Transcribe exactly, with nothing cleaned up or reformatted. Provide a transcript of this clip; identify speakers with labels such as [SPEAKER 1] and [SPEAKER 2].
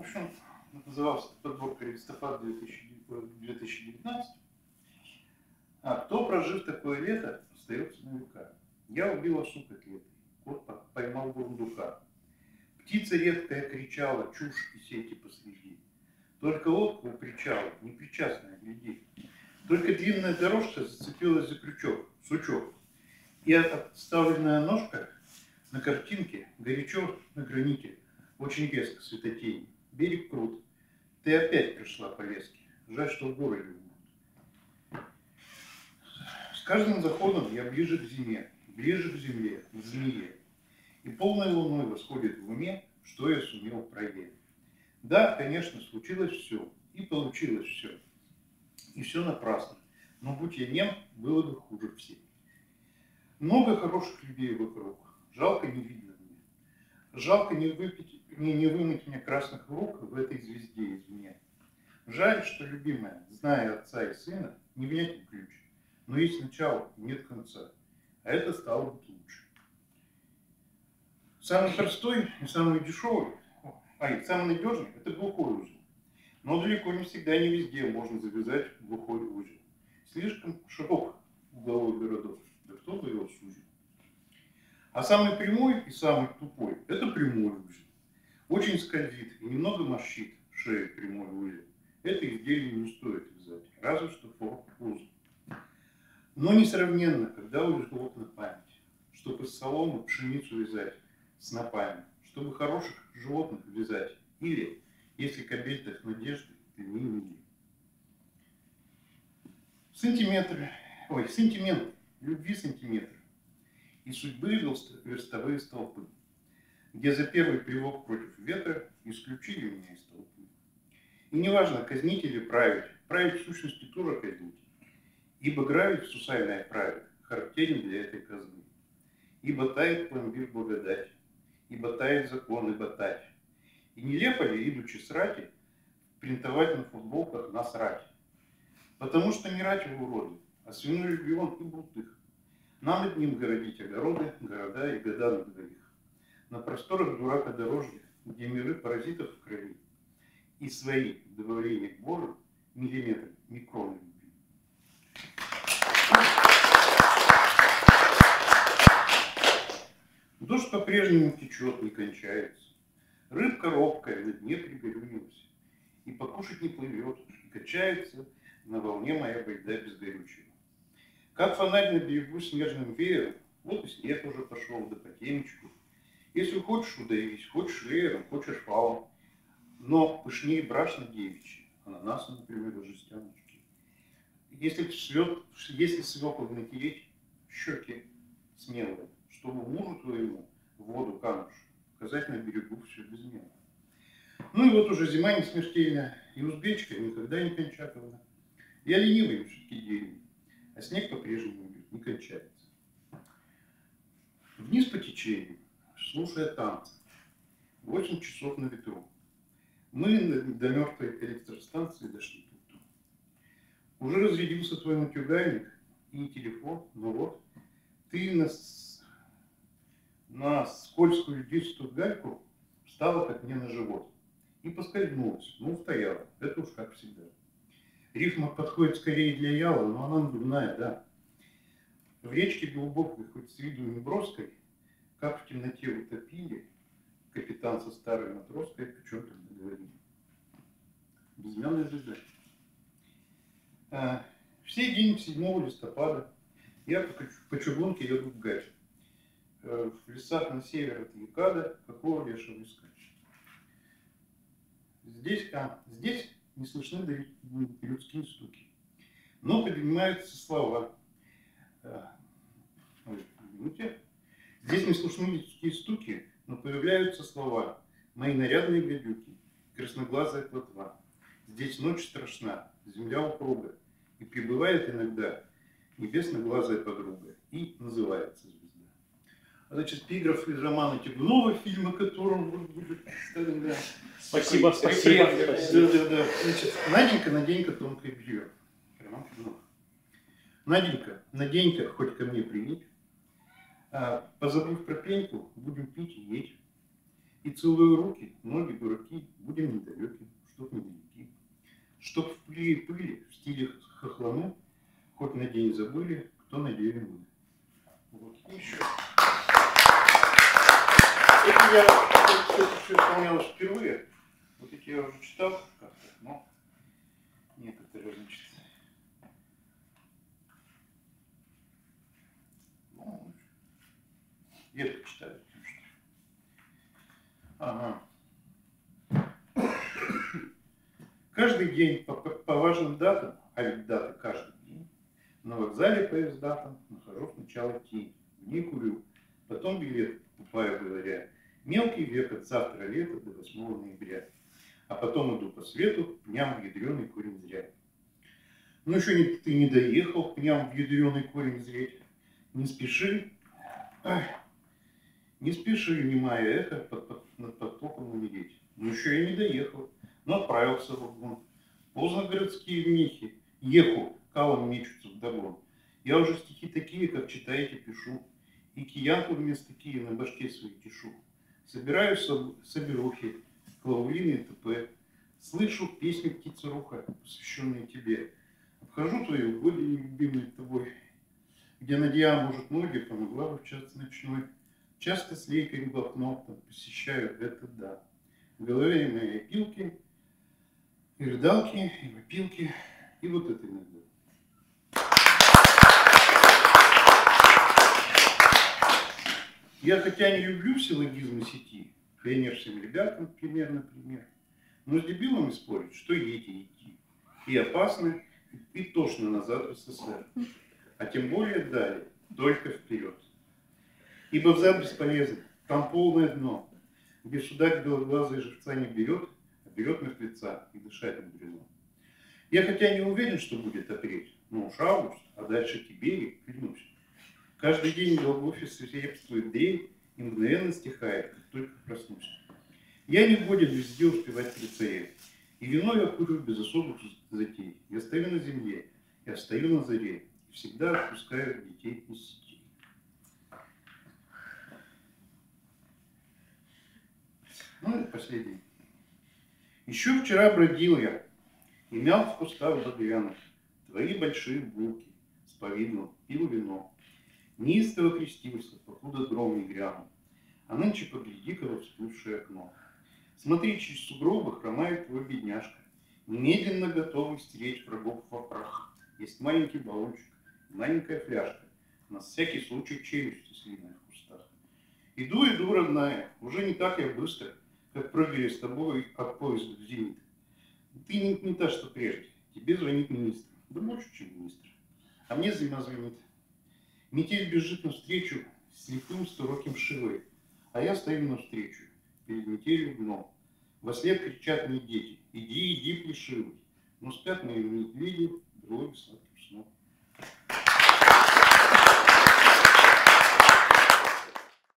[SPEAKER 1] общем, назывался подборка листопада две тысячи девятнадцать. А кто, прожив такое лето, остается на века? Я убил осу котлетой, кот поймал бурундука. Птица редкая кричала, чушь и сети последи. Только лодка у причала, непричастная, гляди. Только длинная дорожка зацепилась за крючок, сучок. И отставленная ножка на картинке горячо на граните, очень резко светотень. Берег крут. Ты опять пришла по леске. Жаль, что в городе умрут. С каждым заходом я ближе к зиме, ближе к земле, к змее. И полной луной восходит в уме, что я сумел проверить. Да, конечно, случилось все. И получилось все. И все напрасно. Но будь я нем, было бы хуже всех. Много хороших людей вокруг. Жалко не видно мне. Жалко не, выпить, не, не вымыть мне красных рук в этой звезде извне. Жаль, что любимая, зная отца и сына, не внять им ключ. Но есть начало, нет конца. А это стало быть лучше. Самый простой и самый дешевый, а и самый надежный – это глухой узел. Но далеко не всегда, не везде можно завязать глухой узел. Слишком широк уголок городов. Да кто бы его сузил? А самый прямой и самый тупой – это прямой узел. Очень скользит и немного морщит шею прямой узел. Это изделие не стоит вязать, разве что форк узел. Но несравненно, когда узелок на память, чтобы из соломы пшеницу вязать снопами, чтобы хороших животных вязать, или, если кобель так надежды, ты не мили. Сантиметры, ой, сантиметр, любви сантиметры, и судьбы верстовые столпы, где за первый плевок против ветра исключили меня из толпы. И неважно, казнить или править, править в сущности тоже казнить, ибо гравить сусальное правит характерен для этой казны. Ибо тает пломбир благодать, ибо тает закон, ибо тать. И нелепо ли, идучи с рати, принтовать на футболках нас рать? Потому что не рать в уроды, а свиной регион и брутых. Нам одним городить огороды, города и года на двоих. На просторах дуракодорожья, где миры паразитов в крови, и свои добавления к Божию миллиметры, микроны любви. Дождь по-прежнему течет, не кончается. Рыбка робкая на дне пригорюнилась. И покушать не плывет, и качается на волне моя байда безгорючего. Как фонарь на берегу снежным веером, вот и снег уже пошел, да по темечку. Если хочешь, удавись, хочешь веером, хочешь валом. Но пышнее брашно девичьи, ананасы, например, и жестяночки. Если, свет, если свеклу натереть, щеки смелые, чтобы мужу твоему в воду канувши показать на берегу все безмерно. Ну и вот уже зима не смертельная, и узбечка никогда не кончатовна. Я ленивый все-таки день, а снег по-прежнему идет, не кончается. Вниз по течению, слушая танцы, восемь часов на ветру. Мы до мертвой электростанции дошли тут. Уже разрядился твой матюгальник и телефон, но вот ты на, на скользкую десятую гальку встала, как мне на живот, и поскользнулась, ну, устояла, это уж как всегда. Рифма подходит скорее для яла, но она надувная, да. В речке глубокой, хоть с виду неброской, как в темноте утопили, капитан со старой матроской о чем тогда говорили. Безымянная звезда. А, в сей день седьмого листопада я по, по чугунке еду в Гач. А, в лесах на север от Якада, какого лешего искать. Здесь, а, здесь не слышны людские стуки. Но поднимаются слова. А, ой, извините. Здесь не слышны людские стуки, но появляются слова. Мои нарядные гадюки, красноглазая плотва. Здесь ночь страшна, земля упруга, и прибывает иногда небесно-глазая подруга, и называется звезда. А значит, эпиграф из романа Тягунова, фильма, которым будет...
[SPEAKER 2] Спасибо, спасибо.
[SPEAKER 1] Да, да, да. Значит, Наденька, Наденька, тонкое белье. Наденька, Наденька, хоть ко мне приедь. А, позабыв про пеньку, будем пить и есть. И целую руки, ноги дураки, будем недалеки, чтоб недалеки. Чтоб в пыли и пыли, в стиле хохланы, хоть на день забыли, кто на деле мы. Вот. И еще. Это я, кстати, все исполнялось впервые. Вот эти я уже читал как-то, но некоторые, значит, ну, редко читаю, потому что. Ага. Каждый день по, по, по важным датам, а ведь даты каждый день, на вокзале поезда нахожу сначала тень, в ней курю, потом билет покупаю, говоря, мелкий век от завтра лета до восьмого ноября, а потом иду по свету, пням в ядреный корень зря. Ну еще не, ты не доехал, пням в ядреный корень зреть, не спеши, ах, не спеши, немая эхо, под, под, над потоком умереть. Ну еще я не доехал, но отправился в вагон. Поздно городские мехи, еху, калом мечутся вдогон. Я уже стихи такие, как читаете, пишу, и киянку вместо кии на башке своей тишу. Собираю соберухи, клаулины и т.п. Слышу песню птица-руха, посвященную тебе. Обхожу твои угодья, любимые тобой, где Надя, может, ноги помогла в час ночной. Часто с лейкой в окно посещаю это, да. В голове мои пилки, и рыдалки, и вопилки, и вот это иногда. Я хотя не люблю силлогизмы сети, пионерским ребятам примерно пример, но с дебилами спорить, что едете идти. И опасно, и тошно назад в СССР, а тем более далее, только вперед. Ибо взад бесполезен, там полное дно, где судак белоглазый живца не берет, а берет мертвеца и дышать мудрено. Я хотя не уверен, что будет апрель, но уж август, а дальше Тиберий, клянусь. Каждый день в офисе свирепствует дрель и мгновенно стихает, как только проснусь. Я не годен везде успевать прицелить, и вино я курю без особых затей. Я стою на земле, я стою на заре, и всегда отпускаю детей из сетей. Ну и последний. Еще вчера бродил я и мял в кустах багряных твои большие булки, с повидлом пил вино. Неистово крестился, покуда гром не грянул. А нынче погляди-ка в всплывшее окно. Смотри, через сугробы хромает твой бедняжка, немедленно готовый стереть врагов во прах. Есть маленький баллончик, маленькая фляжка, на всякий случай челюсти слиная в кустах. Иду, иду, родная, уже не так я быстро, как прыгали с тобой от поезда в зенит. Ты не, не та, что прежде. Тебе звонит министр. Да больше, чем министр. А мне зима звонит. Метель бежит навстречу слепым стороким шивой, а я стою навстречу, перед метелью дном. Вослед кричат мне дети: иди, иди, плешивый. Но спят мои медведи, другой сладким сном.